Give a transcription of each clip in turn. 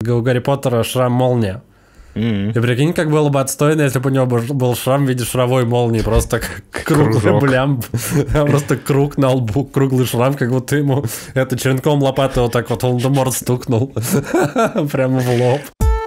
У Гарри Поттера шрам молния. И прикинь, как было бы отстойно, если бы у него был шрам в виде шаровой молнии. Просто круглый блям. Просто круг на лбу, круглый шрам, как будто ему это черенком лопаты вот так вот Волан-де-Морт стукнул. Прямо в лоб.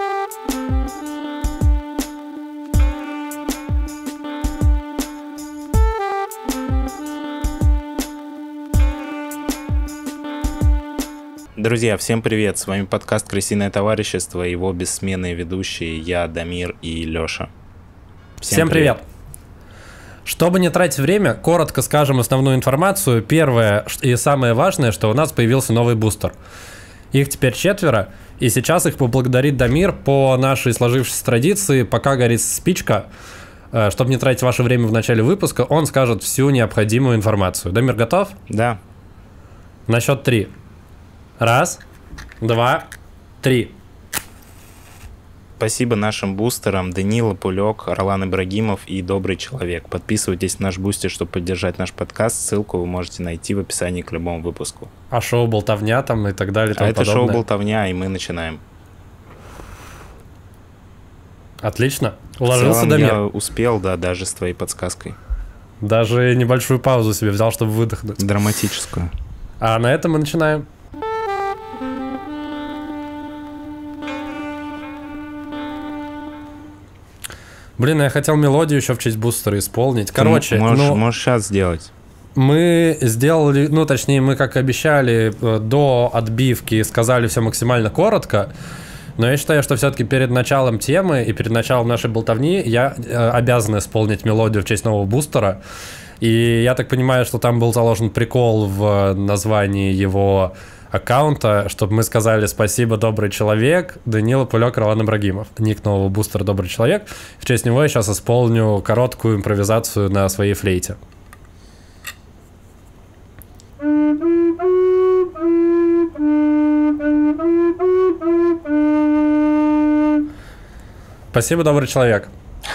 Друзья, всем привет! С вами подкаст «Крысиное товарищество» и его бессменные ведущие я, Дамир и Лёша. Всем привет! Чтобы не тратить время, коротко скажем основную информацию. Первое и самое важное, что у нас появился новый бустер. Их теперь 4, и сейчас их поблагодарит Дамир по нашей сложившейся традиции. Пока горит спичка, чтобы не тратить ваше время в начале выпуска, он скажет всю необходимую информацию. Дамир, готов? Да. На счет 3. 1, 2, 3. Спасибо нашим бустерам Данила Пулек, Орлан Ибрагимов и Добрый Человек. Подписывайтесь на наш бустер, чтобы поддержать наш подкаст. Ссылку вы можете найти в описании к любому выпуску. А шоу «Болтовня» там и так далее. Это шоу «Болтовня», и мы начинаем. Отлично. Уложился, Дамир? Я успел, да, даже с твоей подсказкой. Даже небольшую паузу себе взял, чтобы выдохнуть. Драматическую. А на этом мы начинаем. Блин, я хотел мелодию еще в честь бустера исполнить. Короче, можешь сейчас сделать. Мы сделали, точнее, мы, как обещали, до отбивки сказали все максимально коротко. Но я считаю, что все-таки перед началом темы и перед началом нашей болтовни я обязан исполнить мелодию в честь нового бустера. И я так понимаю, что там был заложен прикол в названии его аккаунта, чтобы мы сказали спасибо, Добрый Человек, Данила Пулек, Орлан Ибрагимов. Ник нового бустера Добрый Человек. В честь него я сейчас исполню короткую импровизацию на своей флейте. Спасибо, Добрый Человек.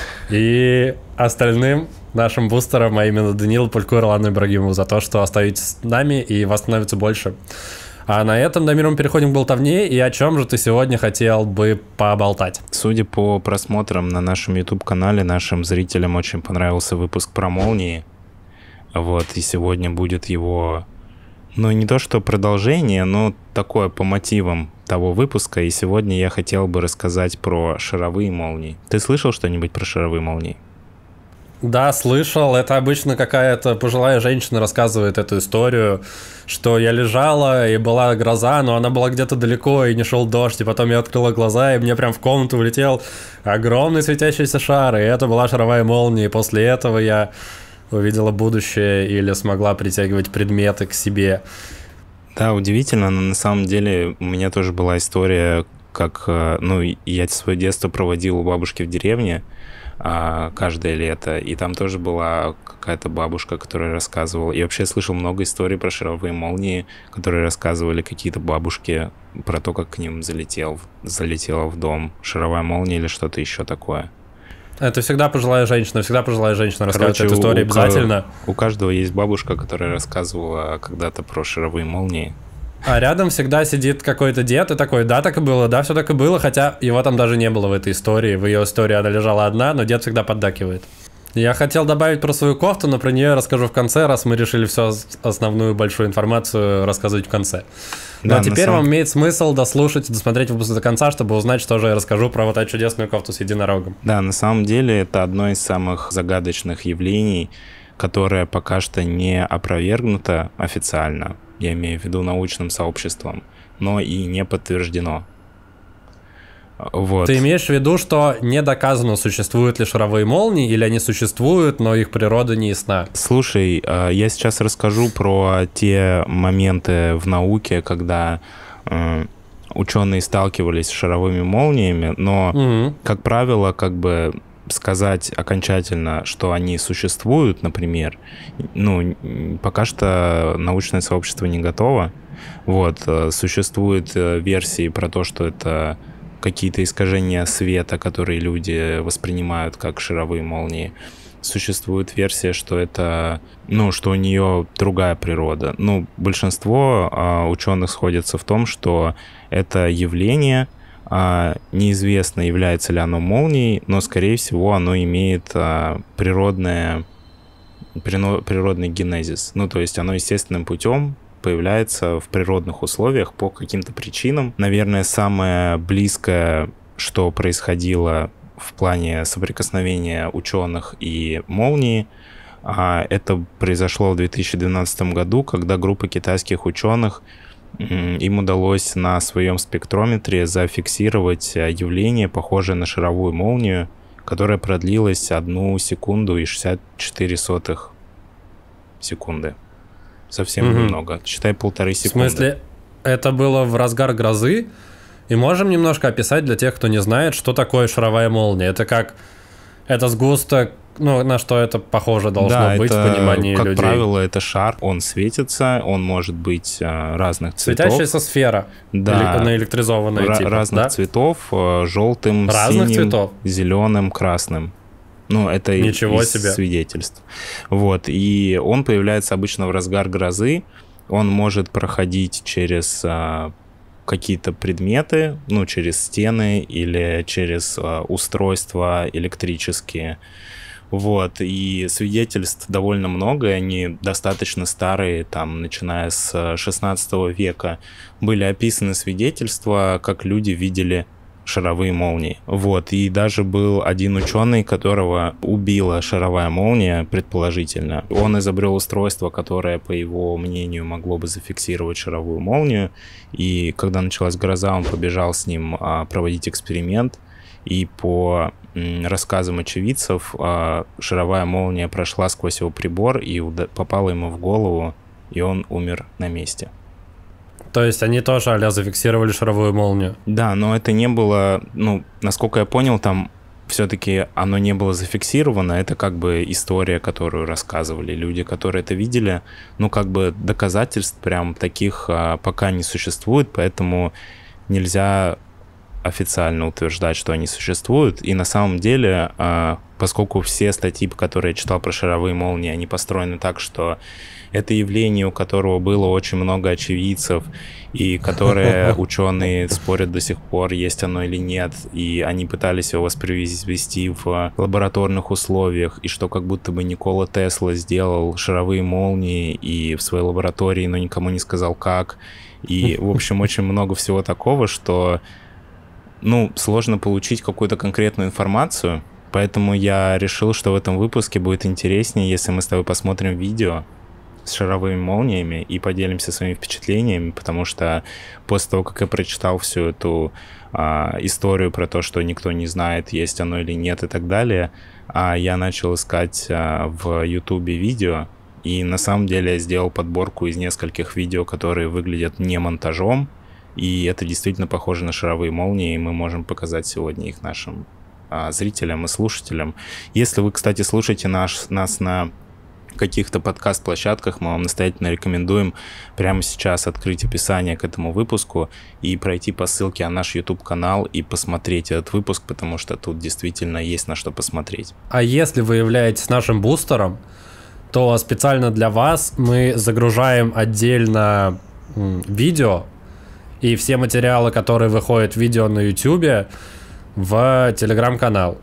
И остальным нашим бустерам, а именно Данилу Пульку и Орлану Ибрагимову, за то, что остаетесь с нами и вас становится больше. А на этом, Дамир, мы переходим к болтовне. И о чем же ты сегодня хотел бы поболтать? Судя по просмотрам на нашем YouTube-канале, нашим зрителям очень понравился выпуск про молнии. Вот, и сегодня будет его, не то что продолжение, но такое по мотивам того выпуска. И сегодня я хотел бы рассказать про шаровые молнии. Ты слышал что-нибудь про шаровые молнии? Да, слышал. Это обычно какая-то пожилая женщина рассказывает эту историю, что я лежала, и была гроза, но она была где-то далеко, и не шел дождь, и потом я открыла глаза, и мне прям в комнату влетел огромный светящийся шар, и это была шаровая молния, и после этого я увидела будущее или смогла притягивать предметы к себе. Да, удивительно, но на самом деле у меня тоже была история, как, я свое детство проводил у бабушки в деревне, каждое лето, и там тоже была какая-то бабушка, которая рассказывала, и вообще я слышал много историй про шаровые молнии, которые рассказывали какие-то бабушки про то, как к ним залетела в дом шаровая молния или что-то еще такое. Это всегда пожилая женщина рассказывает эту историю обязательно. У каждого есть бабушка, которая рассказывала когда-то про шаровые молнии. А рядом всегда сидит какой-то дед и такой: да, так и было, да, все так и было, хотя его там даже не было в этой истории. В ее истории она лежала одна, но дед всегда поддакивает. Я хотел добавить про свою кофту, но про нее я расскажу в конце, раз мы решили всю основную большую информацию рассказывать в конце. Но теперь вам имеет смысл дослушать и досмотреть выпуск до конца, чтобы узнать, что же я расскажу про вот эту чудесную кофту с единорогом. Да, на самом деле это одно из самых загадочных явлений, которое пока что не опровергнуто официально, я имею в виду научным сообществом, но и не подтверждено. Вот. Ты имеешь в виду, что не доказано, существуют ли шаровые молнии, или они существуют, но их природа не ясна? Слушай, я сейчас расскажу про те моменты в науке, когда ученые сталкивались с шаровыми молниями, но, как правило, сказать окончательно, что они существуют, например, пока что научное сообщество не готово. Вот, существуют версии про то, что это какие-то искажения света, которые люди воспринимают как шаровые молнии. Существует версия, что это, что у нее другая природа. Большинство ученых сходятся в том, что это явление, Неизвестно, является ли оно молнией, но, скорее всего, оно имеет природный генезис. Ну, то есть оно естественным путем появляется в природных условиях по каким-то причинам. Наверное, самое близкое, что происходило в плане соприкосновения ученых и молнии, это произошло в 2012 году, когда группа китайских ученых, им удалось на своем спектрометре зафиксировать явление, похожее на шаровую молнию, которая продлилась 1 секунду и 64 секунды. Совсем немного. Считай, 1,5 секунды. В смысле, это было в разгар грозы? И можем немножко описать для тех, кто не знает, что такое шаровая молния? Это сгусток, на что это похоже должно быть в понимании людей? Как правило, это шар, он светится, он может быть разных цветов. Светящаяся сфера, наэлектризованная разных цветов, желтым, синим, зеленым, красным. Это из свидетельств. Вот, и он появляется обычно в разгар грозы, он может проходить через какие-то предметы, через стены или через устройства электрические. Вот, и свидетельств довольно много, они достаточно старые, начиная с 16 века были описаны свидетельства, как люди видели шаровые молнии. Вот, и даже был один ученый, которого убила шаровая молния, предположительно. Он изобрел устройство, которое, по его мнению, могло бы зафиксировать шаровую молнию, и когда началась гроза, он побежал с ним проводить эксперимент, и по рассказам очевидцев шаровая молния прошла сквозь его прибор и попала ему в голову, и он умер на месте. То есть они тоже а-ля зафиксировали шаровую молнию? Да, но это не было, насколько я понял, там все-таки оно не было зафиксировано, это как бы история, которую рассказывали люди, которые это видели, доказательств прям таких пока не существует, поэтому нельзя официально утверждать, что они существуют, и на самом деле, поскольку все статьи, которые я читал про шаровые молнии, они построены так, что это явление, у которого было очень много очевидцев, и которые ученые спорят до сих пор, есть оно или нет, и они пытались его воспроизвести в лабораторных условиях, и что как будто бы Никола Тесла сделал шаровые молнии и в своей лаборатории, но никому не сказал как. И, в общем, очень много всего такого, что сложно получить какую-то конкретную информацию, поэтому я решил, что в этом выпуске будет интереснее, если мы с тобой посмотрим видео с шаровыми молниями и поделимся своими впечатлениями, потому что после того, как я прочитал всю эту историю про то, что никто не знает, есть оно или нет и так далее, я начал искать в Ютубе видео, и на самом деле я сделал подборку из нескольких видео, которые выглядят не монтажом, и это действительно похоже на шаровые молнии, и мы можем показать сегодня их нашим зрителям и слушателям. Если вы, кстати, слушаете нас на каких-то подкаст-площадках, мы вам настоятельно рекомендуем прямо сейчас открыть описание к этому выпуску и пройти по ссылке на наш YouTube-канал и посмотреть этот выпуск, потому что тут действительно есть на что посмотреть. А если вы являетесь нашим бустером, то специально для вас мы загружаем отдельно видео и все материалы, которые выходят в видео на YouTube, в Telegram-канал,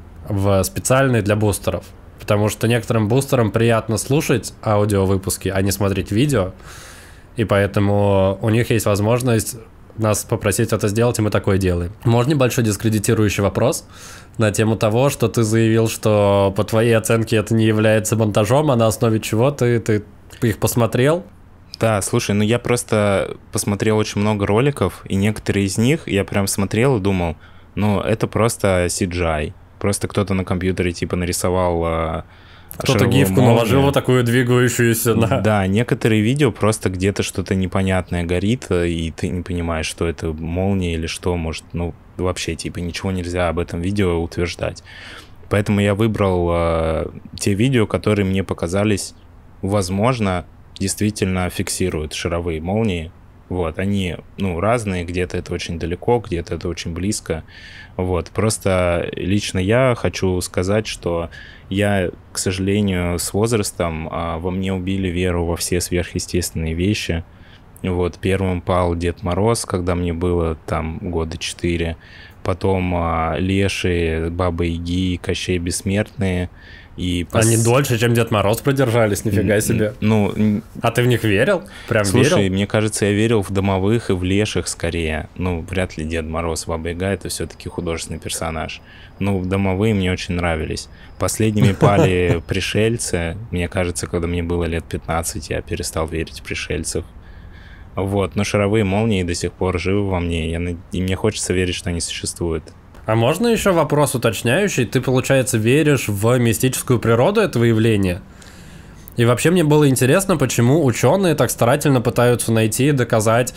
в специальный для бустеров. Потому что некоторым бустерам приятно слушать аудиовыпуски, а не смотреть видео. И поэтому у них есть возможность нас попросить это сделать, и мы такое делаем. Можно небольшой дискредитирующий вопрос на тему того, что ты заявил, что по твоей оценке это не является монтажом, а на основе чего ты их посмотрел? Да, слушай, я просто посмотрел очень много роликов, и некоторые из них я прям смотрел и думал, это просто CGI. Просто кто-то на компьютере нарисовал кто-то гифку наложил вот такую двигающуюся. Да, некоторые видео просто где-то что-то непонятное горит, и ты не понимаешь, что это молния или что, может, вообще, ничего нельзя об этом видео утверждать. Поэтому я выбрал те видео, которые мне показались, возможно, действительно фиксируют шаровые молнии. Вот, они, разные, где-то это очень далеко, где-то это очень близко. Вот, просто лично я хочу сказать, что я, к сожалению, с возрастом во мне убили веру во все сверхъестественные вещи. Вот, первым пал Дед Мороз, когда мне было там года 4. Потом Леший, Баба Яги, Кощей Бессмертные. Они дольше, чем Дед Мороз продержались, нифига себе. Ну, а ты в них верил? Прям слушай, верил? Мне кажется, я верил в домовых и в леших скорее. Ну, вряд ли Дед Мороз, Баба Яга — это все-таки художественный персонаж. Ну, домовые мне очень нравились. Последними пали пришельцы. Мне кажется, когда мне было лет 15, я перестал верить в пришельцев. Вот, но шаровые молнии до сих пор живы во мне, и мне хочется верить, что они существуют. А можно еще вопрос уточняющий? Ты, получается, веришь в мистическую природу этого явления? И вообще мне было интересно, почему ученые так старательно пытаются найти и доказать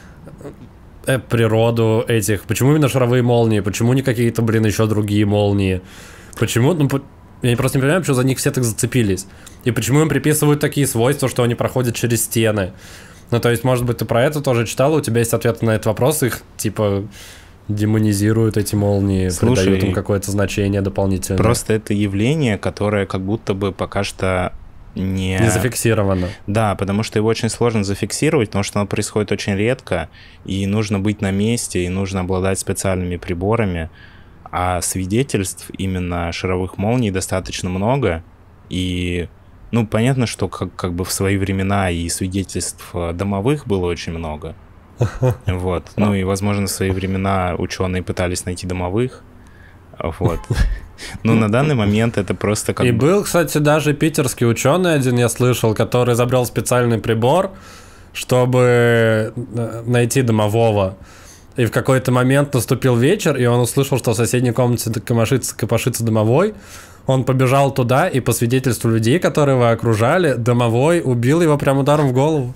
природу этих. Почему именно шаровые молнии? Почему не какие-то, еще другие молнии? Почему? Ну, я просто не понимаю, почему за них все так зацепились. И почему им приписывают такие свойства, что они проходят через стены? Ну, то есть, может быть, ты про это тоже читал, у тебя есть ответы на этот вопрос, их, типа, демонизируют эти молнии, придают им какое-то значение дополнительное. Просто это явление, которое как будто бы пока что не зафиксировано. Да, потому что его очень сложно зафиксировать, потому что оно происходит очень редко, и нужно быть на месте, и нужно обладать специальными приборами, а свидетельств именно шаровых молний достаточно много, и... Ну, понятно, что как бы в свои времена и свидетельств домовых было очень много. Вот. Ну и, возможно, в свои времена ученые пытались найти домовых. Вот. Но на данный момент это просто как... И был, кстати, даже питерский ученый один, я слышал, который изобрел специальный прибор, чтобы найти домового. И в какой-то момент наступил вечер, и он услышал, что в соседней комнате копошится домовой. Он побежал туда, и по свидетельству людей, которые его окружали, домовой убил его прям ударом в голову.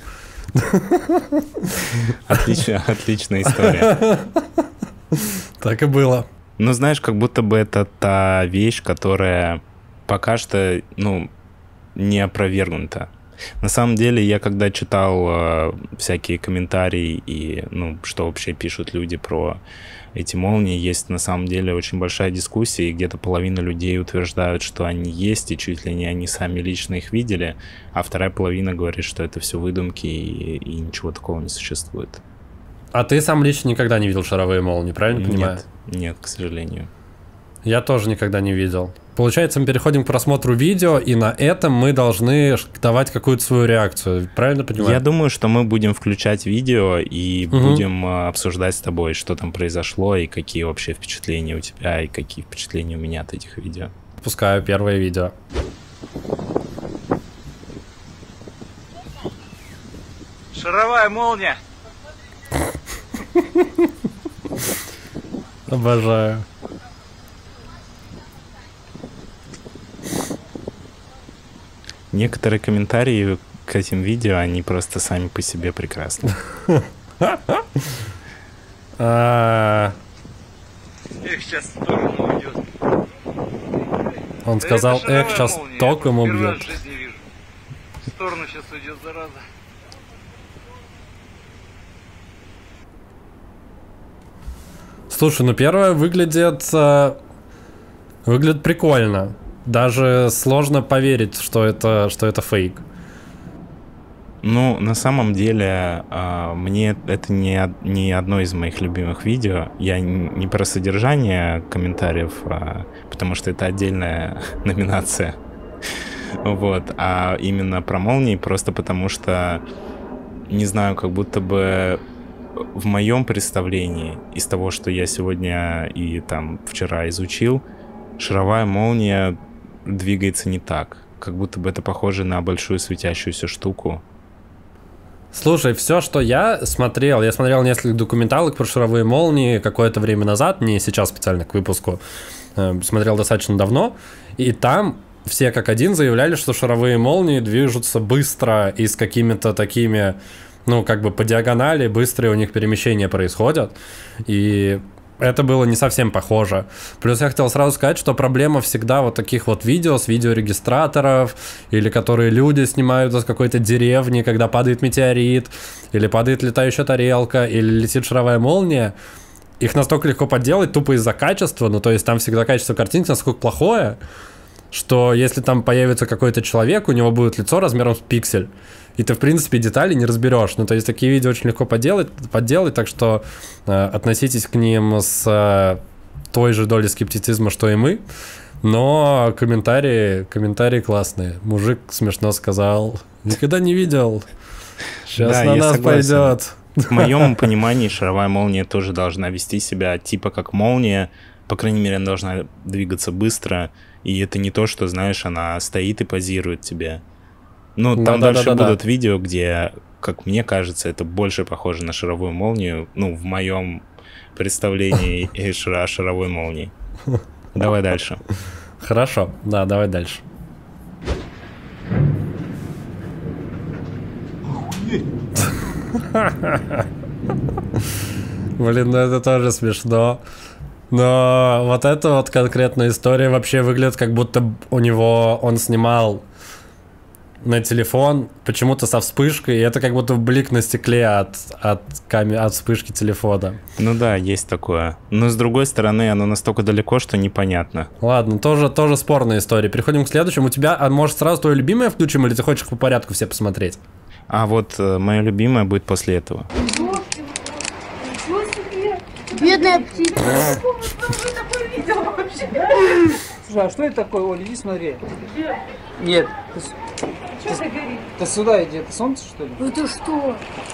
Отличная история. Так и было. Ну, знаешь, как будто бы это та вещь, которая пока что, не опровергнута. На самом деле, я когда читал всякие комментарии и, что вообще пишут люди про эти молнии, есть на самом деле очень большая дискуссия, и где-то половина людей утверждают, что они есть, и чуть ли не они сами лично их видели, а вторая половина говорит, что это все выдумки, и ничего такого не существует. А ты сам лично никогда не видел шаровые молнии, правильно понимаю? Нет, к сожалению. Я тоже никогда не видел. Получается, мы переходим к просмотру видео, и на этом мы должны давать какую-то свою реакцию. Правильно понимаю? Я думаю, что мы будем включать видео и будем обсуждать с тобой, что там произошло, и какие вообще впечатления у тебя, и какие впечатления у меня от этих видео. Пускаю первое видео. Шаровая молния! Обожаю. Некоторые комментарии к этим видео, они просто сами по себе прекрасны. Эх, сейчас в сторону уйдет. Он сказал, эх, сейчас током убьет. В сторону сейчас уйдет, зараза. Слушай, первое выглядит прикольно. Даже сложно поверить, что это фейк. Ну, на самом деле, мне это не одно из моих любимых видео. Я не про содержание комментариев, потому что это отдельная номинация. Вот, а именно про молнии, просто потому что, не знаю, как будто бы в моем представлении, из того, что я сегодня и там вчера изучил, шаровая молния двигается не так. Как будто бы это похоже на большую светящуюся штуку. Слушай, все, что я смотрел несколько документалок про шаровые молнии какое-то время назад, не сейчас специально к выпуску, смотрел достаточно давно, и там все как один заявляли, что шаровые молнии движутся быстро и с какими-то такими, по диагонали, быстрые у них перемещения происходят, и это было не совсем похоже. Плюс я хотел сразу сказать, что проблема всегда вот таких вот видео с видеорегистраторов, или которые люди снимают из какой-то деревни, когда падает метеорит, или падает летающая тарелка, или летит шаровая молния. Их настолько легко подделать тупо из-за качества, то есть там всегда качество картинки насколько плохое, что если там появится какой-то человек, у него будет лицо размером с пиксель, и ты, в принципе, детали не разберешь. Ну, то есть такие видео очень легко подделать, так что относитесь к ним с той же долей скептицизма, что и мы. Но комментарии классные. Мужик смешно сказал. Никогда не видел. Сейчас Да, на я нас согласен. пойдет. В моем понимании шаровая молния тоже должна вести себя типа как молния. По крайней мере, она должна двигаться быстро. И это не то, что, знаешь, она стоит и позирует тебе. Ну, там дальше будут видео, где, как мне кажется, это больше похоже на шаровую молнию. Ну, в моем представлении о шаровой молнии. Давай дальше. Хорошо, да, давай дальше. Блин, ну это тоже смешно. Но вот эта вот конкретная история вообще выглядит, как будто он снимал на телефон почему-то со вспышкой, и это как будто блик на стекле от вспышки телефона. Ну да, есть такое. Но с другой стороны, оно настолько далеко, что непонятно. Ладно, тоже спорная история. Переходим к следующему. У тебя, может, сразу твое любимое включим, или ты хочешь по порядку все посмотреть? А вот мое любимое будет после этого. Бедная птица. Слушай, а что это такое, Оля? Иди смотри. Нет. Ты сюда иди. Это солнце, что ли? Это что?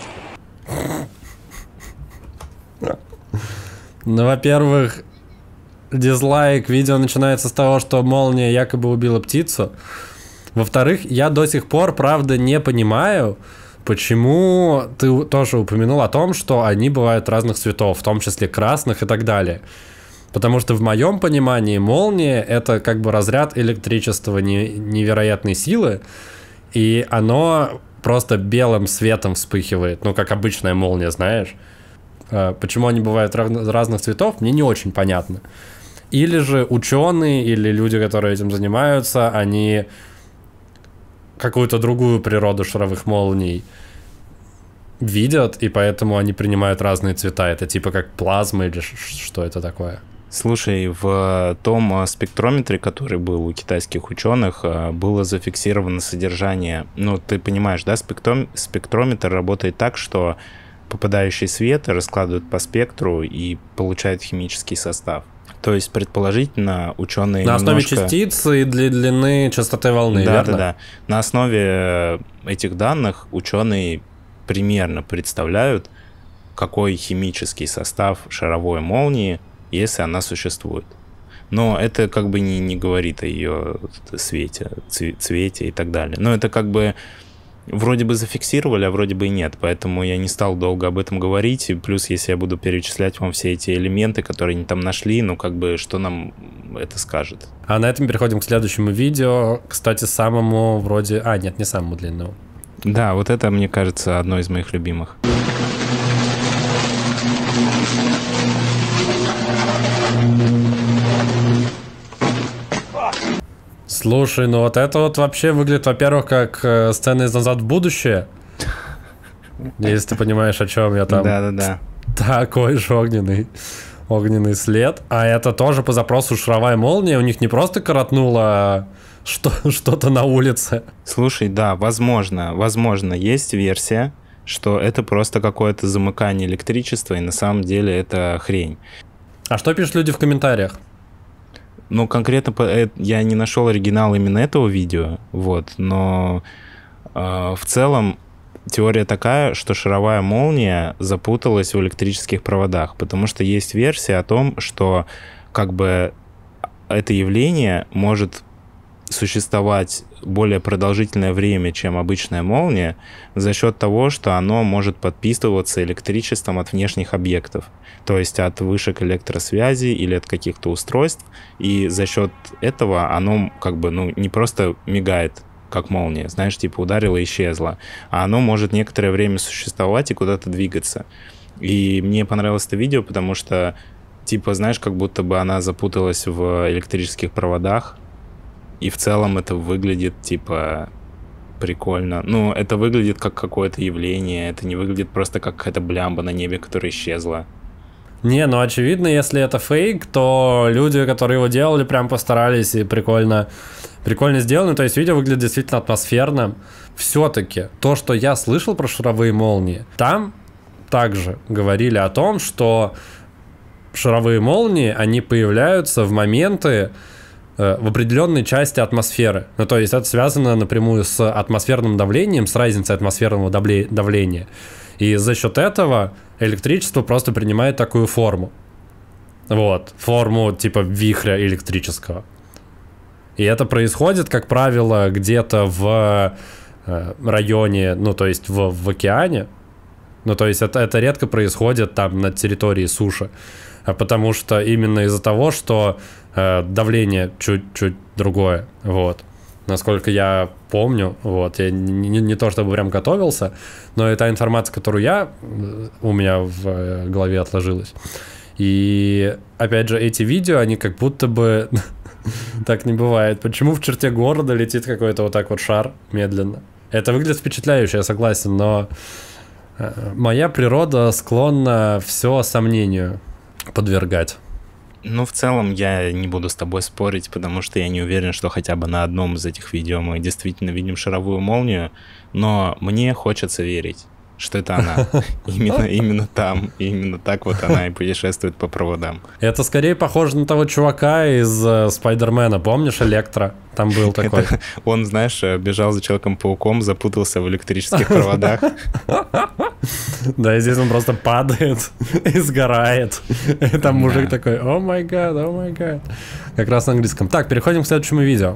Ну, во-первых, дизлайк. Видео начинается с того, что молния якобы убила птицу. Во-вторых, я до сих пор, правда, не понимаю, почему ты тоже упомянул о том, что они бывают разных цветов, в том числе красных и так далее. Потому что в моем понимании молния — это как бы разряд электричества невероятной силы, и оно просто белым светом вспыхивает, ну, как обычная молния, знаешь. Почему они бывают разных цветов, мне не очень понятно. Или же ученые, или люди, которые этим занимаются, они какую-то другую природу шаровых молний видят, и поэтому они принимают разные цвета. Это типа как плазма или что это такое? Слушай, в том спектрометре, который был у китайских ученых, было зафиксировано содержание. Ну, ты понимаешь, да, спектрометр работает так, что попадающий свет раскладывают по спектру и получают химический состав. То есть, предположительно, ученые на основе немножко... частицы и длины частоты волны, да, верно? Да. На основе этих данных ученые примерно представляют, какой химический состав шаровой молнии, если она существует. Но это как бы не говорит о ее цвете и так далее. Но это как бы вроде бы зафиксировали, а вроде бы и нет. Поэтому я не стал долго об этом говорить. И плюс, если я буду перечислять вам все эти элементы, которые они там нашли, ну как бы что нам это скажет? А на этом переходим к следующему видео. Кстати, самому вроде... нет, не самому длинному. Да, вот это, мне кажется, одно из моих любимых. Слушай, ну вот это вот вообще выглядит, во-первых, как сцена из «Назад в будущее». Если ты понимаешь, о чем я там. Да. Такой же огненный след. А это тоже по запросу шаровая молния. У них не просто коротнуло что-то на улице. Слушай, да, возможно, есть версия, что это просто какое-то замыкание электричества, и на самом деле это хрень. А что пишут люди в комментариях? Ну, конкретно я не нашел оригинал именно этого видео, вот, но в целом теория такая, что шаровая молния запуталась в электрических проводах, потому что есть версия о том, что как бы это явление может существовать более продолжительное время, чем обычная молния, за счет того, что оно может подпитываться электричеством от внешних объектов, то есть от вышек электросвязи или от каких-то устройств, и за счет этого оно как бы, не просто мигает, как молния, знаешь, типа ударило и исчезло, а оно может некоторое время существовать и куда-то двигаться. И мне понравилось это видео, потому что, типа, знаешь, как будто бы она запуталась в электрических проводах, и в целом это выглядит, типа, прикольно. Ну, это выглядит как какое-то явление, это не выглядит просто как какая-то блямба на небе, которая исчезла. Не, ну очевидно, если это фейк, то люди, которые его делали, прям постарались и прикольно сделаны. То есть видео выглядит действительно атмосферно. все-таки то, что я слышал про шаровые молнии, там также говорили о том, что шаровые молнии, они появляются в моменты в определенной части атмосферы. Ну, то есть это связано напрямую с атмосферным давлением, с разницей атмосферного давления. И за счет этого электричество просто принимает такую форму. Вот, форму типа вихря электрического. И это происходит, как правило, где-то в районе, ну, то есть в океане. Ну, то есть это редко происходит там на территории суши. Потому что именно из-за того, что давление чуть-чуть другое. Вот. Насколько я помню, вот, я не то чтобы прям готовился, но это информация, которую у меня в голове отложилась. И, опять же, эти видео, они как будто бы так не бывает. Почему в черте города летит какой-то вот так вот шар медленно? Это выглядит впечатляюще, я согласен, но моя природа склонна все сомнению подвергать. Ну, в целом, я не буду с тобой спорить, потому что я не уверен, что хотя бы на одном из этих видео мы действительно видим шаровую молнию, но мне хочется верить, что это она. Именно там, именно так вот она и путешествует по проводам. Это скорее похоже на того чувака из Спайдермена, помнишь, Электро? Там был такой. Он, знаешь, бежал за Человеком-пауком, запутался в электрических проводах. Да, и здесь он просто падает и сгорает. И там мужик такой: о май гад, о май гад. Как раз на английском. Так, переходим к следующему видео.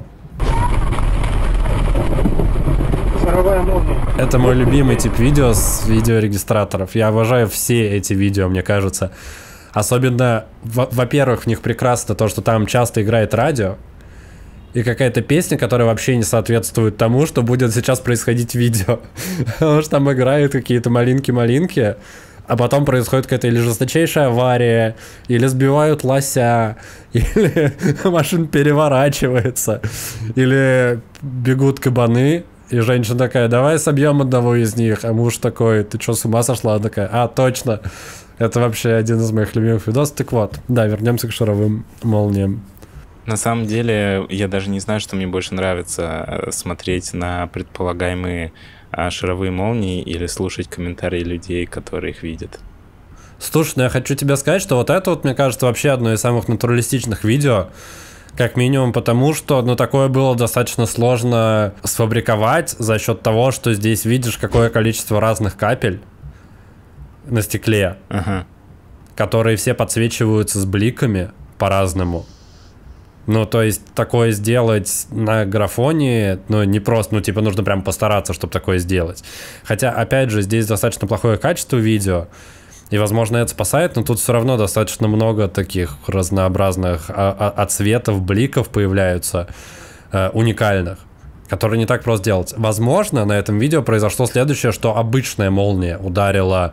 Это мой любимый тип видео с видеорегистраторов. Я обожаю все эти видео, мне кажется. Особенно, во-первых, в них прекрасно то, что там часто играет радио. И какая-то песня, которая вообще не соответствует тому, что будет сейчас происходить в видео. Потому что там играют какие-то малинки-малинки, а потом происходит какая-то или жесточайшая авария, или сбивают лося, или машина переворачивается, или бегут кабаны, и женщина такая: давай собьем одного из них, а муж такой: ты что, с ума сошла? Она такая: а, точно, это вообще один из моих любимых видосов. Так вот, да, вернемся к шаровым молниям. На самом деле, я даже не знаю, что мне больше нравится: смотреть на предполагаемые шаровые молнии или слушать комментарии людей, которые их видят. Слушай, ну я хочу тебе сказать, что вот это вот, мне кажется, вообще одно из самых натуралистичных видео. Как минимум потому, что, ну, такое было достаточно сложно сфабриковать за счет того, что здесь видишь какое количество разных капель на стекле, которые все подсвечиваются с бликами по-разному. Ну, то есть, такое сделать на графоне, ну, не просто, ну, типа, нужно прям постараться, чтобы такое сделать. Хотя, опять же, здесь достаточно плохое качество видео, и, возможно, это спасает, но тут все равно достаточно много таких разнообразных отцветов, бликов появляются, уникальных, которые не так просто делать. Возможно, на этом видео произошло следующее, что обычная молния ударила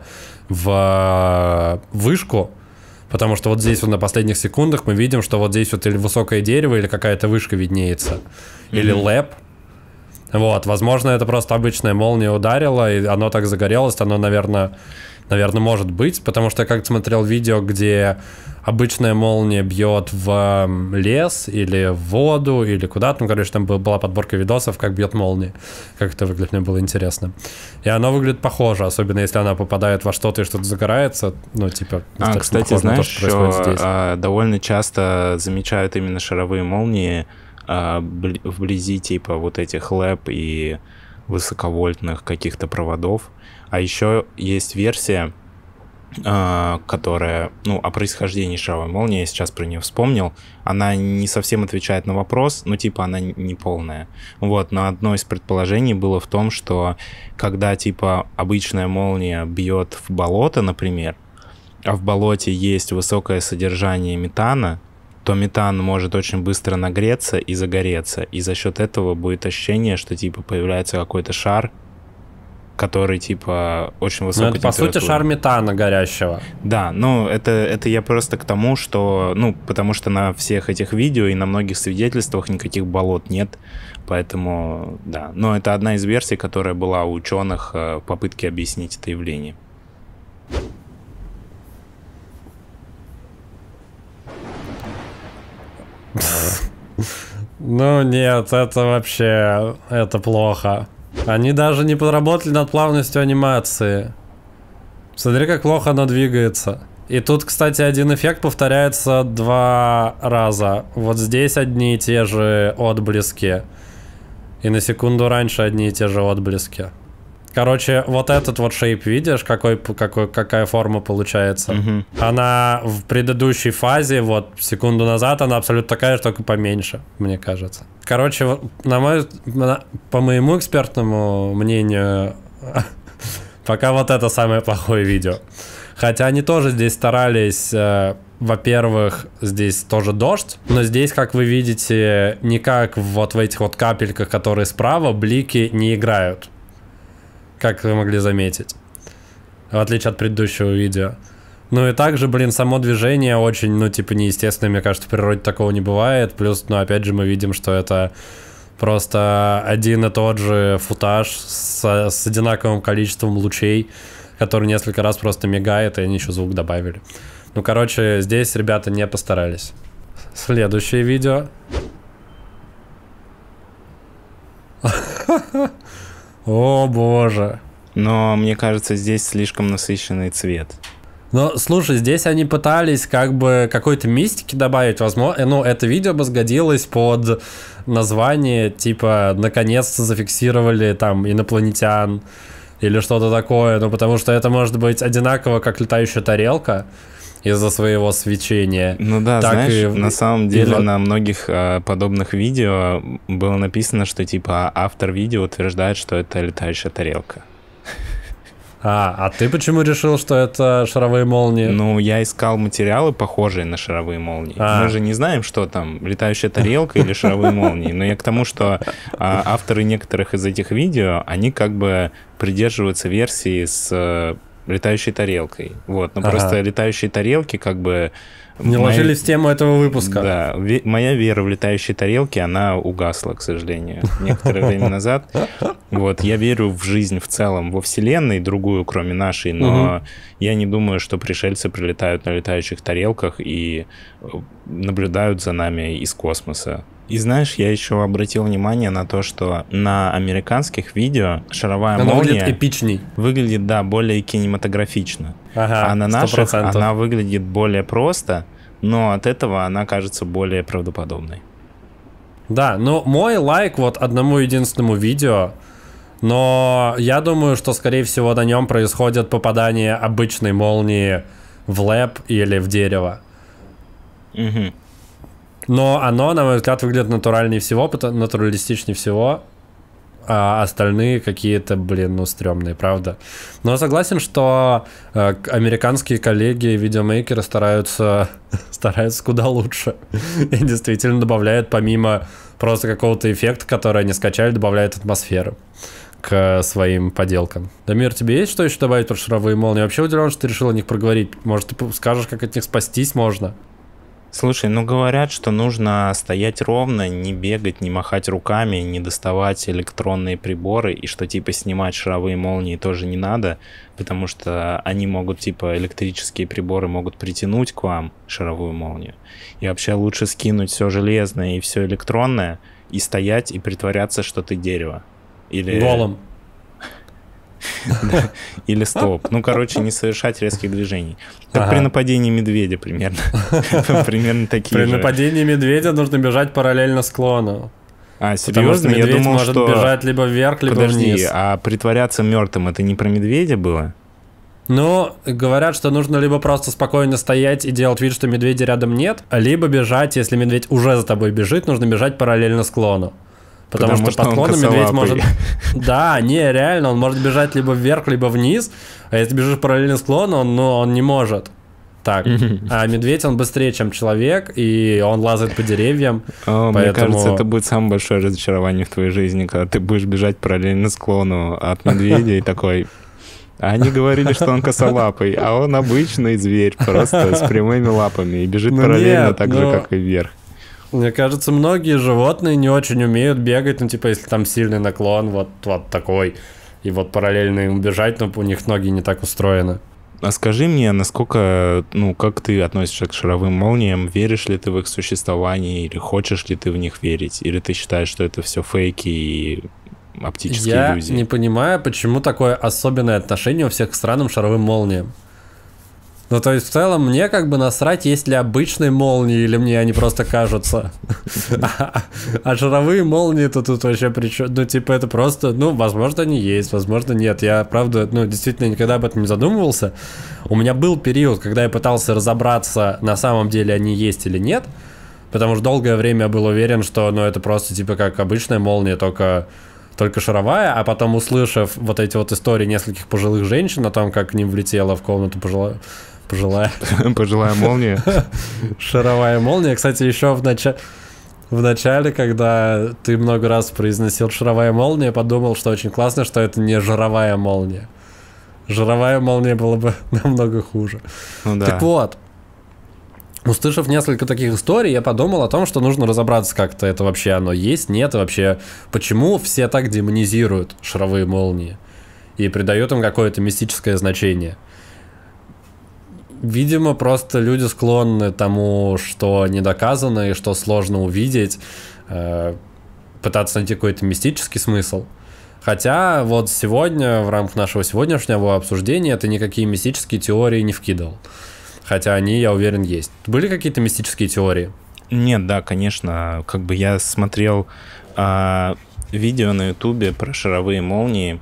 в вышку, потому что вот здесь вот на последних секундах мы видим, что вот здесь вот или высокое дерево, или какая-то вышка виднеется, или лэп. Вот, возможно, это просто обычная молния ударила, и оно так загорелось, оно, наверное, может быть, потому что я как-то смотрел видео, где обычная молния бьет в лес или в воду, или куда-то. Ну, короче, там была подборка видосов, как бьет молния. Как это выглядит, мне было интересно. И оно выглядит похоже, особенно если она попадает во что-то и что-то загорается. Ну, типа, кстати, знаешь, что довольно часто замечают именно шаровые молнии вблизи типа вот этих лэп и высоковольтных каких-то проводов. А еще есть версия, которая, ну, о происхождении шаровой молнии, я сейчас про нее вспомнил. Она не совсем отвечает на вопрос, ну, типа, она не полная. Вот, но одно из предположений было в том, что когда, типа, обычная молния бьет в болото, например, а в болоте есть высокое содержание метана, то метан может очень быстро нагреться и загореться. И за счет этого будет ощущение, что, типа, появляется какой-то шар, который, типа, очень высокой температуры. По сути, шар метана горящего. Да, ну, это я просто к тому, что, ну, потому что на всех этих видео и на многих свидетельствах никаких болот нет, поэтому, да. Но это одна из версий, которая была у ученых в попытке объяснить это явление. Ну, нет, это вообще, это плохо. Они даже не подработали над плавностью анимации. Смотри, как плохо она двигается. И тут, кстати, один эффект повторяется 2 раза. Вот здесь одни и те же отблески. И на секунду раньше одни и те же отблески. Короче, вот этот вот шейп, видишь, какая форма получается? Она в предыдущей фазе, вот секунду назад, она абсолютно такая же, только поменьше, мне кажется. Короче, по моему экспертному мнению, пока вот это самое плохое видео. Хотя они тоже здесь старались, во-первых, здесь тоже дождь, но здесь, как вы видите, никак вот в этих вот капельках, которые справа, блики не играют. Как вы могли заметить. В отличие от предыдущего видео. Ну и также, блин, само движение очень, ну, типа, неестественное. Мне кажется, в природе такого не бывает. Плюс, ну, опять же, мы видим, что это просто один и тот же футаж с одинаковым количеством лучей, который несколько раз просто мигает, и они еще звук добавили. Ну, короче, здесь ребята не постарались. Следующее видео. О, боже. Но мне кажется, здесь слишком насыщенный цвет. Ну, слушай, здесь они пытались как бы какой-то мистики добавить, возможно. Ну, это видео бы сгодилось под название, типа, наконец-то зафиксировали там инопланетян или что-то такое. Ну, потому что это может быть одинаково, как летающая тарелка из-за своего свечения. Ну да, так знаешь, на самом деле на многих подобных видео было написано, что типа автор видео утверждает, что это летающая тарелка. А ты почему решил, что это шаровые молнии? Ну, я искал материалы, похожие на шаровые молнии. Мы же не знаем, что там, летающая тарелка или шаровые молнии. Но я к тому, что авторы некоторых из этих видео, они как бы придерживаются версии с летающей тарелкой. Вот, но просто летающие тарелки как бы... Не ложились в тему этого выпуска. Да, моя вера в летающие тарелки, она угасла, к сожалению, некоторое время назад. Вот, я верю в жизнь в целом, во Вселенной, другую, кроме нашей, но я не думаю, что пришельцы прилетают на летающих тарелках и наблюдают за нами из космоса. И знаешь, я еще обратил внимание на то, что на американских видео шаровая молния выглядит эпичней. Выглядит, да, более кинематографично. А на наших 100%. Она выглядит более просто, но от этого она кажется более правдоподобной. Да, ну мой лайк вот одному единственному видео, но я думаю, что скорее всего на нем происходит попадание обычной молнии в лэп или в дерево. Но оно, на мой взгляд, выглядит натуральнее всего, натуралистичнее всего, а остальные какие-то, блин, ну, стрёмные, правда. Но согласен, что американские коллеги, видеомейкеры стараются куда лучше. И действительно добавляют, помимо просто какого-то эффекта, который они скачали, добавляют атмосферу к своим поделкам. Дамир, тебе есть что еще добавить про шаровые молнии? Я вообще удивлен, что ты решил о них проговорить. Может, ты скажешь, как от них спастись можно? Слушай, ну говорят, что нужно стоять ровно, не бегать, не махать руками, не доставать электронные приборы, и что типа снимать шаровые молнии тоже не надо, потому что они могут, типа электрические приборы могут притянуть к вам шаровую молнию. И вообще лучше скинуть все железное и все электронное, и стоять и притворяться, что ты дерево. Или... голым. Или стоп. Ну, короче, не совершать резких движений. Как при нападении медведя примерно. Примерно такие же. При нападении медведя нужно бежать параллельно склону. А, серьезно? Я думал, может что... бежать либо вверх, либо вниз. Подожди, а притворяться мертвым — это не про медведя было? Ну, говорят, что нужно либо просто спокойно стоять и делать вид, что медведя рядом нет, либо бежать, если медведь уже за тобой бежит, нужно бежать параллельно склону. Потому что под склоном медведь может... Да, не, реально, он может бежать либо вверх, либо вниз, а если бежишь параллельно склону, он не может. Так, а медведь, он быстрее, чем человек, и он лазает по деревьям. Мне кажется, это будет самое большое разочарование в твоей жизни, когда ты будешь бежать параллельно склону от медведя и такой... Они говорили, что он косолапый, а он обычный зверь, просто с прямыми лапами, и бежит параллельно так же, как и вверх. Мне кажется, многие животные не очень умеют бегать, ну, типа, если там сильный наклон, вот такой, и вот параллельно им бежать, но у них ноги не так устроены. А скажи мне, насколько, как ты относишься к шаровым молниям? Веришь ли ты в их существование, или хочешь ли ты в них верить? Или ты считаешь, что это все фейки и оптические иллюзии. Я не понимаю, почему такое особенное отношение у всех к странным шаровым молниям. Ну, то есть, в целом, мне как бы насрать, есть ли обычные молнии, или мне они просто кажутся. А шаровые молнии-то тут вообще причем... Ну, типа, это просто... Ну, возможно, они есть, возможно, нет. Я, правда, ну, действительно, никогда об этом не задумывался. У меня был период, когда я пытался разобраться, на самом деле они есть или нет. Потому что долгое время я был уверен, что, ну, это просто, типа, как обычная молния, только шаровая. А потом, услышав вот эти вот истории нескольких пожилых женщин о том, как к ним влетела в комнату пожилая молния. Шаровая молния. Кстати, еще в начале, когда ты много раз произносил шаровая молния, подумал, что очень классно, что это не жировая молния. Жировая молния была бы намного хуже. Ну, да. Так вот, услышав несколько таких историй, я подумал о том, что нужно разобраться, как-то это вообще оно есть, нет, и вообще, почему все так демонизируют шаровые молнии и придают им какое-то мистическое значение. Видимо, просто люди склонны тому, что не доказано и что сложно увидеть, пытаться найти какой-то мистический смысл. Хотя вот сегодня, в рамках нашего сегодняшнего обсуждения, ты никакие мистические теории не вкидывал. Хотя они, я уверен, есть. Были какие-то мистические теории? Нет, да, конечно. Как бы я смотрел видео на Ютубе про шаровые молнии.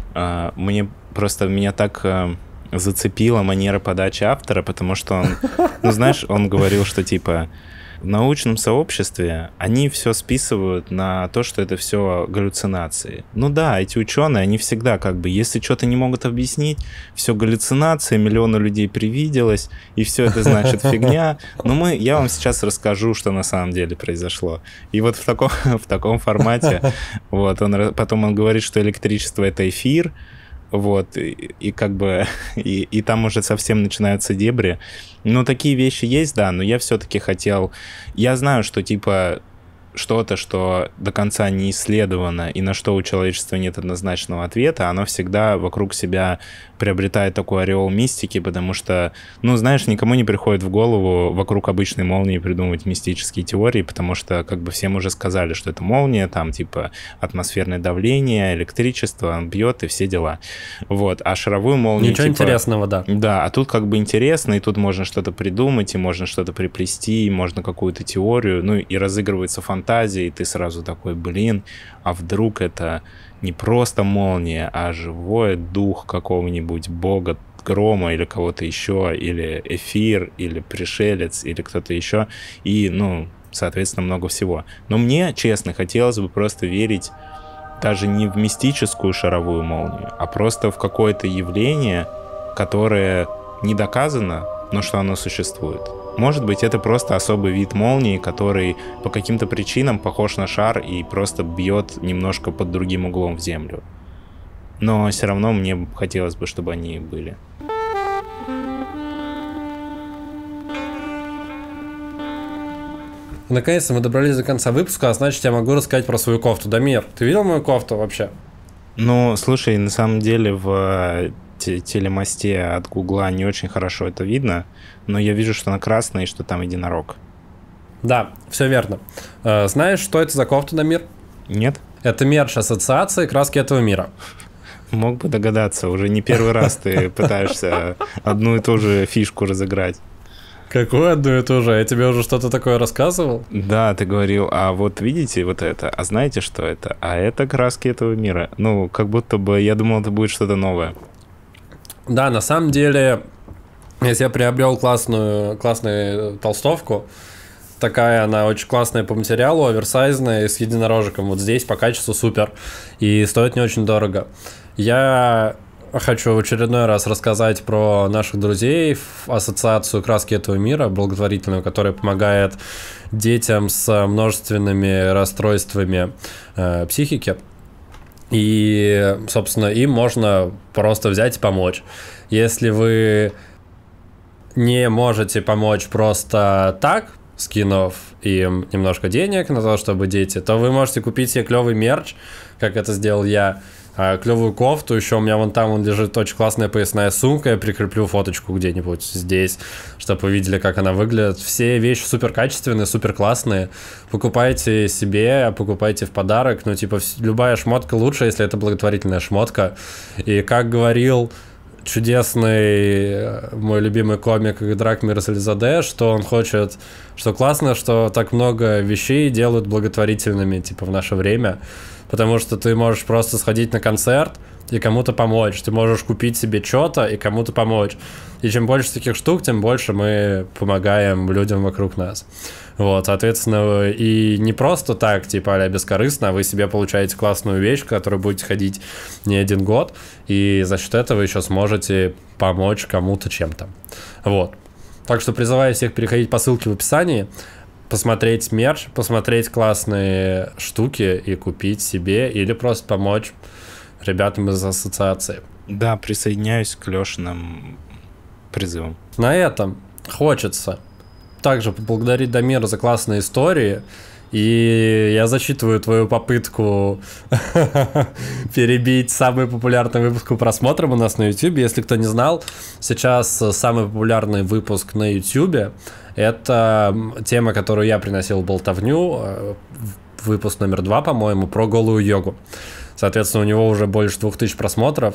Меня так зацепила манера подачи автора, потому что он, ну, знаешь, он говорил, что типа в научном сообществе они все списывают на то, что это все галлюцинации. Ну да, эти ученые, они всегда как бы, если что-то не могут объяснить, все галлюцинации, миллиону людей привиделось, и все это значит фигня. Но я вам сейчас расскажу, что на самом деле произошло. И вот в таком формате, вот, потом он говорит, что электричество — это эфир, вот, и как бы, и там уже совсем начинаются дебри. Ну, такие вещи есть, да, но я все-таки хотел... Я знаю, что, типа, что-то, что до конца не исследовано, и на что у человечества нет однозначного ответа, оно всегда вокруг себя приобретает такой ореол мистики, потому что, ну, знаешь, никому не приходит в голову вокруг обычной молнии придумывать мистические теории, потому что, как бы, всем уже сказали, что это молния, там, типа, атмосферное давление, электричество, он бьет и все дела. Вот, а шаровую молнию... Ничего типа, интересного, да. Да, а тут как бы интересно, и тут можно что-то придумать, и можно что-то приплести, и можно какую-то теорию, ну, и разыгрывается фантазия, и ты сразу такой, блин, а вдруг это не просто молния, а живой дух какого-нибудь бога грома или кого-то еще, или эфир, или пришелец, или кто-то еще, и, ну, соответственно, много всего. Но мне, честно, хотелось бы просто верить даже не в мистическую шаровую молнию, а просто в какое-то явление, которое не доказано, но что оно существует. Может быть, это просто особый вид молнии, который по каким-то причинам похож на шар и просто бьет немножко под другим углом в землю. Но все равно мне хотелось бы, чтобы они были. Наконец-то мы добрались до конца выпуска, а значит, я могу рассказать про свою кофту. Дамир, ты видел мою кофту вообще? Ну, слушай, на самом деле в телемосте от Гугла не очень хорошо это видно, но я вижу, что она красная и что там единорог. Да, все верно. Знаешь, что это за кофта, Дамир? Нет? Это мерч ассоциации «Краски этого мира». Мог бы догадаться, уже не первый раз ты пытаешься одну и ту же фишку разыграть. Какую одну и ту же? Я тебе уже что-то такое рассказывал? Да, ты говорил, а вот видите вот это, а знаете, что это? А это краски этого мира. Ну, как будто бы я думал, это будет что-то новое. Да, на самом деле, если я приобрел классную толстовку, такая она очень классная по материалу, оверсайзная, с единорожиком. Вот здесь по качеству супер. И стоит не очень дорого. Я хочу в очередной раз рассказать про наших друзей в ассоциацию «Краски этого мира», благотворительную, которая помогает детям с множественными расстройствами психики. И, собственно, им можно просто взять и помочь. Если вы не можете помочь просто так, скинув им немножко денег на то, чтобы дети, то вы можете купить себе клевый мерч, как это сделал я, клевую кофту, еще у меня вон там лежит очень классная поясная сумка, я прикреплю фоточку где-нибудь здесь, чтобы вы видели, как она выглядит. Все вещи супер качественные, супер классные, покупайте себе, покупайте в подарок, ну типа любая шмотка лучше, если это благотворительная шмотка. И как говорил чудесный мой любимый комик Идрак Мирзализаде, что он хочет, что классно, что так много вещей делают благотворительными, типа, в наше время, потому что ты можешь просто сходить на концерт и кому-то помочь, ты можешь купить себе что-то и кому-то помочь, и чем больше таких штук, тем больше мы помогаем людям вокруг нас. Вот, соответственно, и не просто так, типа, а-ля бескорыстно, а вы себе получаете классную вещь, к которой будете ходить не один год, и за счет этого еще сможете помочь кому-то чем-то. Вот. Так что призываю всех переходить по ссылке в описании, посмотреть мерч, посмотреть классные штуки и купить себе, или просто помочь ребятам из ассоциации. Да, присоединяюсь к Лешиным призывам. На этом хочется также поблагодарить Дамира за классные истории. И я зачитываю твою попытку перебить самый популярный выпуск по просмотрам у нас на YouTube. Если кто не знал, сейчас самый популярный выпуск на YouTube — это тема, которую я приносил в болтовню, выпуск номер 2, по-моему, про голую йогу. Соответственно, у него уже больше 2000 просмотров.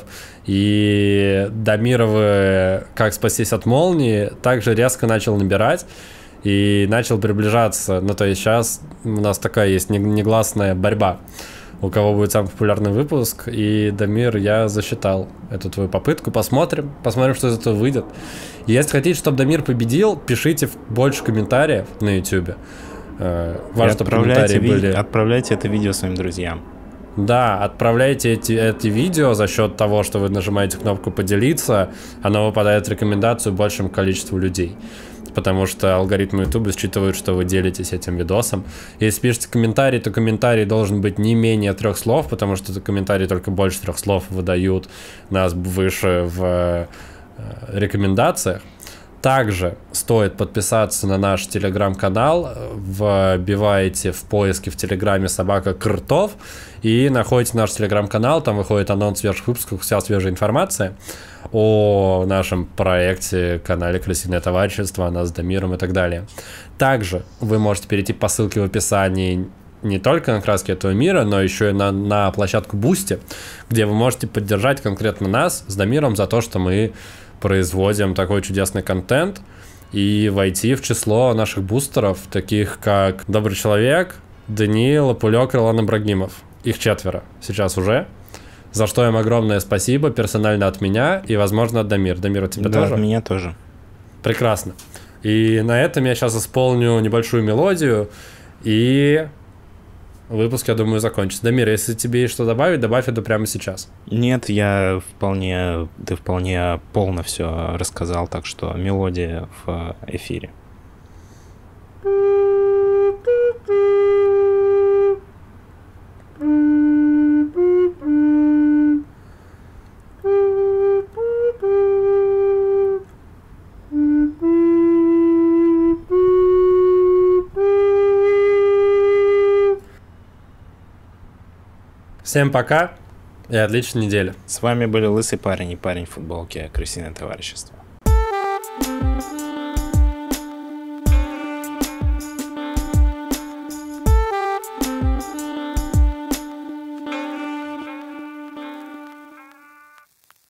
И Дамировы «Как спастись от молнии» также резко начал набирать и начал приближаться. Ну, то есть сейчас у нас такая есть негласная борьба, у кого будет самый популярный выпуск. И, Дамир, я засчитал эту твою попытку. Посмотрим, что из этого выйдет. И если хотите, чтобы Дамир победил, пишите больше комментариев на YouTube. Важно, чтобы комментарии были... Отправляйте это видео своим друзьям. Да, отправляйте эти видео за счет того, что вы нажимаете кнопку «Поделиться», оно выпадает в рекомендацию большему количеству людей. Потому что алгоритмы YouTube считывают, что вы делитесь этим видосом. Если пишете комментарий, то комментарий должен быть не менее 3 слов, потому что комментарии только больше 3 слов выдают нас выше в рекомендациях. Также стоит подписаться на наш телеграм-канал, вбиваете в поиске в телеграме «Собака Кртов» и находите наш телеграм-канал, там выходит анонс свежих выпусков, вся свежая информация о нашем проекте, канале «Крысиное товарищество», о нас с Дамиром и так далее. Также вы можете перейти по ссылке в описании не только на краски этого мира, но еще и на площадку Boosty, где вы можете поддержать конкретно нас с Дамиром за то, что мы производим такой чудесный контент, и войти в число наших бустеров, таких как Добрый Человек, Даниил, Апулек и Ролан Ибрагимов. Их 4 сейчас уже. За что им огромное спасибо персонально от меня и, возможно, от Дамира. Дамир, от тебя тоже? Да, от меня тоже. Прекрасно. И на этом я сейчас исполню небольшую мелодию, и выпуск, я думаю, закончится. Дамир, если тебе есть что добавить, добавь это прямо сейчас. Нет, ты вполне полно все рассказал, так что мелодия в эфире. Всем пока и отличной недели. С вами были Лысый парень и парень в футболке «Крысиное товарищество».